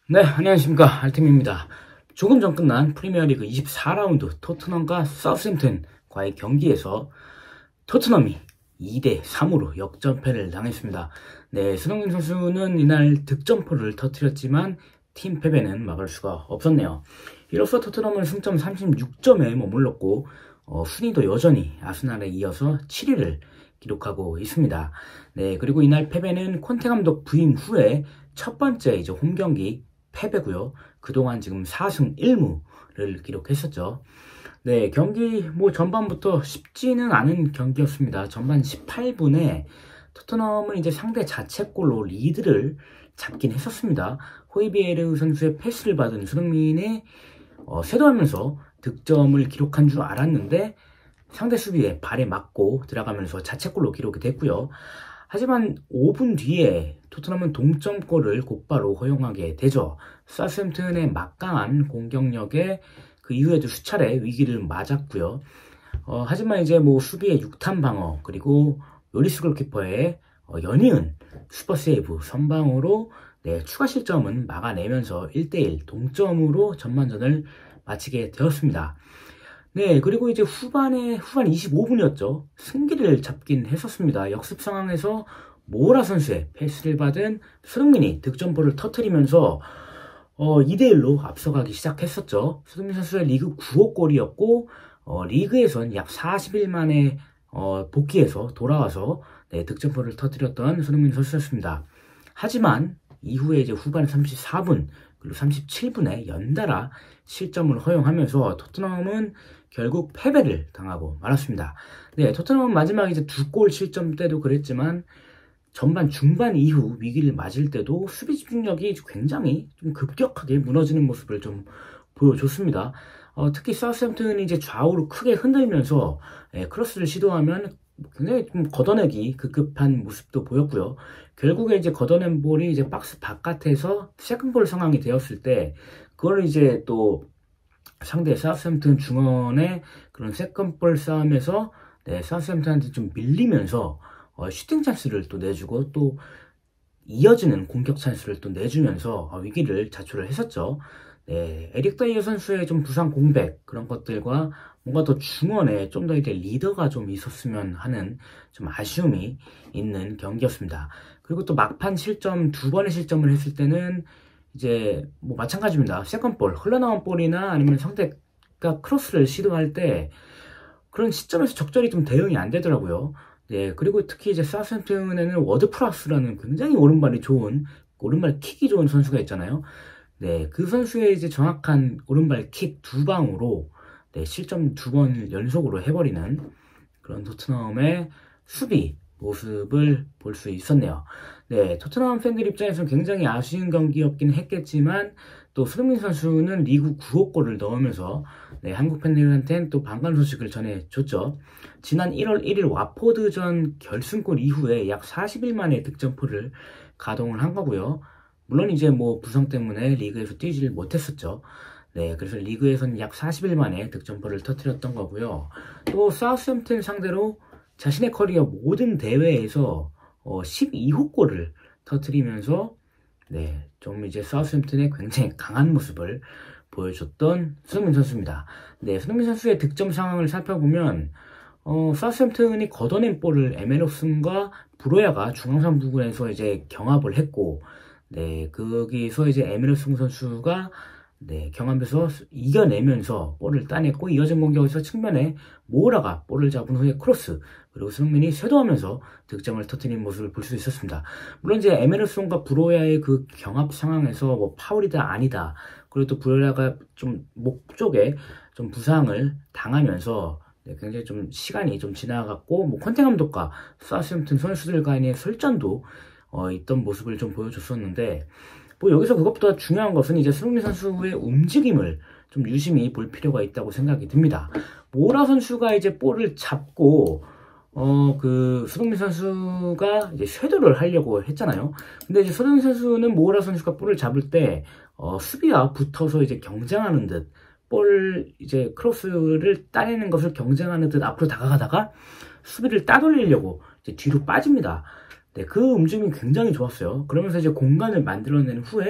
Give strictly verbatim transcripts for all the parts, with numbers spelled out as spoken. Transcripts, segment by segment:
네, 안녕하십니까. 알템입니다. 조금 전 끝난 프리미어리그 이십사 라운드 토트넘과 사우스햄튼과의 경기에서 토트넘이 이 대 삼으로 역전패를 당했습니다. 네, 손흥민 선수는 이날 득점포를 터뜨렸지만 팀 패배는 막을 수가 없었네요. 이로써 토트넘은 승점 삼십육 점에 머물렀고 어, 순위도 여전히 아스날에 이어서 칠 위를 기록하고 있습니다. 네, 그리고 이날 패배는 콘테 감독 부임 후에 첫 번째 이제 홈 경기 패배고요. 그동안 지금 사 승 일 무를 기록했었죠. 네, 경기 뭐 전반부터 쉽지는 않은 경기였습니다. 전반 십팔 분에 토트넘은 이제 상대 자책골로 리드를 잡긴 했었습니다. 호이비에르 선수의 패스를 받은 손흥민의 어, 쇄도하면서 득점을 기록한 줄 알았는데 상대 수비에 발에 맞고 들어가면서 자책골로 기록이 됐고요. 하지만 오 분 뒤에 토트넘은 동점골을 곧바로 허용하게 되죠. 사우스햄튼의 막강한 공격력에 그 이후에도 수차례 위기를 맞았고요. 어, 하지만 이제 뭐 수비의 육탄 방어 그리고 요리스 골키퍼의 어, 연이은 슈퍼 세이브 선방으로 네, 추가 실점은 막아내면서 일 대 일 동점으로 전반전을 마치게 되었습니다. 네, 그리고 이제 후반에, 후반 이십오 분이었죠. 승기를 잡긴 했었습니다. 역습 상황에서 모라 선수의 패스를 받은 손흥민이 득점포를 터뜨리면서 어, 이 대 일로 앞서가기 시작했었죠. 손흥민 선수의 리그 구 호 골이었고, 어, 리그에선 약 사십 일 만에 어, 복귀해서 돌아와서 네, 득점포를 터뜨렸던 손흥민 선수였습니다. 하지만 이후에 이제 후반 삼십사 분, 그리고 삼십칠 분에 연달아 실점을 허용하면서 토트넘은 결국 패배를 당하고 말았습니다. 네, 토트넘은 마지막 이제 두 골 실점 때도 그랬지만 전반 중반 이후 위기를 맞을 때도 수비 집중력이 굉장히 좀 급격하게 무너지는 모습을 좀 보여줬습니다. 어, 특히 사우스햄튼이 이제 좌우로 크게 흔들면서 예, 크로스를 시도하면 굉장히 좀 걷어내기 급급한 모습도 보였고요. 결국에 이제 걷어낸 볼이 이제 박스 바깥에서 세컨볼 상황이 되었을 때 그걸 이제 또 상대 사우스햄튼 중원의 그런 세컨볼 싸움에서 네, 사우스햄튼한테 좀 밀리면서 어, 슈팅 찬스를 또 내주고 또 이어지는 공격 찬스를 또 내주면서 어, 위기를 자초를 했었죠. 네, 에릭 다이어 선수의 좀 부상 공백 그런 것들과 뭔가 더 중원에 좀 더 이제 리더가 좀 있었으면 하는 좀 아쉬움이 있는 경기였습니다. 그리고 또 막판 실점 두 번의 실점을 했을 때는 이제 뭐 마찬가지입니다. 세컨볼 흘러나온 볼이나 아니면 상대가 크로스를 시도할 때 그런 시점에서 적절히 좀 대응이 안 되더라고요. 네, 그리고 특히 이제 사우스햄튼에는 워드 프라스라는 굉장히 오른발이 좋은 오른발 킥이 좋은 선수가 있잖아요. 네, 그 선수의 이제 정확한 오른발 킥 두 방으로 네, 실점 두 번 연속으로 해버리는 그런 토트넘의 수비 모습을 볼 수 있었네요. 네, 토트넘 팬들 입장에서는 굉장히 아쉬운 경기였긴 했겠지만 또 손흥민 선수는 리그 구 호 골을 넣으면서 네, 한국 팬들한테는 또 반가운 소식을 전해줬죠. 지난 일월 일일 와포드전 결승골 이후에 약 사십 일 만에 득점포를 가동을 한 거고요. 물론 이제 뭐 부상 때문에 리그에서 뛰지를 못했었죠. 네, 그래서 리그에서는 약 사십 일 만에 득점포를 터뜨렸던 거고요. 또 사우스햄튼 상대로 자신의 커리어 모든 대회에서 어, 십이 호 골을 터뜨리면서 네, 좀 이제 사우스햄튼의 굉장히 강한 모습을 보여줬던 손흥민 선수입니다. 네, 손흥민 선수의 득점 상황을 살펴보면 어, 사우스햄튼이 걷어낸 볼을 에메르슨과 브로야가 중앙선 부근에서 이제 경합을 했고 네, 거기서 이제 에메르슨 선수가 네, 경합에서 이겨내면서 볼을 따냈고 이어진 공격에서 측면에 모우라가 볼을 잡은 후에 크로스 그리고 손흥민이 쇄도하면서 득점을 터뜨린 모습을 볼 수 있었습니다. 물론 이제 에메르손과 브로야의 그 경합 상황에서 뭐 파울이다 아니다 그리고 또 브로야가 좀 목 쪽에 좀 부상을 당하면서 네, 굉장히 좀 시간이 좀 지나갔고 뭐 콘테 감독과 사우스햄튼 선수들 간의 설전도 어, 있던 모습을 좀 보여줬었는데 뭐 여기서 그것보다 중요한 것은 이제 손흥민 선수의 움직임을 좀 유심히 볼 필요가 있다고 생각이 듭니다. 모라 선수가 이제 볼을 잡고 어 그 손흥민 선수가 이제 쇄도를 하려고 했잖아요. 근데 이제 손흥민 선수는 모라 선수가 볼을 잡을 때 어, 수비와 붙어서 이제 경쟁하는 듯 볼 이제 크로스를 따내는 것을 경쟁하는 듯 앞으로 다가가다가 수비를 따돌리려고 이제 뒤로 빠집니다. 네, 그 움직임이 굉장히 좋았어요. 그러면서 이제 공간을 만들어낸 후에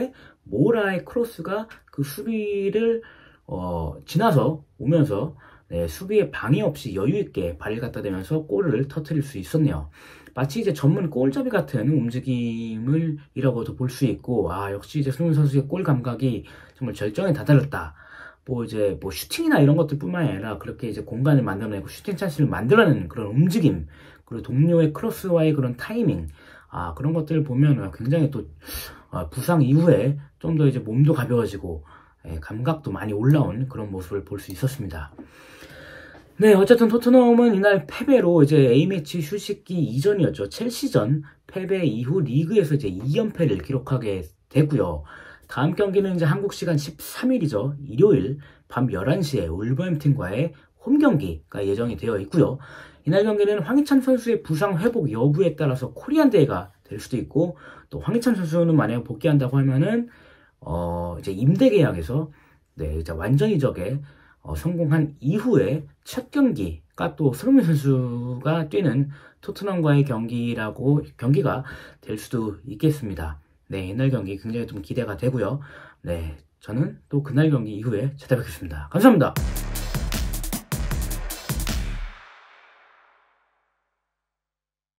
모라의 크로스가 그 수비를 어, 지나서 오면서 네, 수비에 방해 없이 여유 있게 발을 갖다 대면서 골을 터뜨릴 수 있었네요. 마치 이제 전문 골잡이 같은 움직임을 이라고도 볼 수 있고, 아 역시 이제 손흥민 선수의 골 감각이 정말 절정에 다다랐다. 뭐 이제 뭐 슈팅이나 이런 것들뿐만 아니라 그렇게 이제 공간을 만들어내고 슈팅 찬스를 만들어내는 그런 움직임, 그리고 동료의 크로스와의 그런 타이밍, 아 그런 것들을 보면 굉장히 또 어, 부상 이후에 좀 더 이제 몸도 가벼워지고 예, 감각도 많이 올라온 그런 모습을 볼 수 있었습니다. 네, 어쨌든 토트넘은 이날 패배로 이제 A매치 휴식기 이전이었죠. 첼시전 패배 이후 리그에서 이제 이 연패를 기록하게 되고요. 다음 경기는 이제 한국 시간 십삼 일이죠. 일요일 밤 열한 시에 울버햄튼과의 홈 경기가 예정이 되어 있고요. 이날 경기는 황희찬 선수의 부상 회복 여부에 따라서 코리안 데이가 될 수도 있고, 또 황희찬 선수는 만약에 복귀한다고 하면은 어 이제 임대 계약에서 네, 이제 완전 이적에 어, 성공한 이후에 첫 경기가 또 손흥민 선수가 뛰는 토트넘과의 경기라고 경기가 될 수도 있겠습니다. 네, 이날 경기 굉장히 좀 기대가 되고요. 네, 저는 또 그날 경기 이후에 찾아뵙겠습니다. 감사합니다.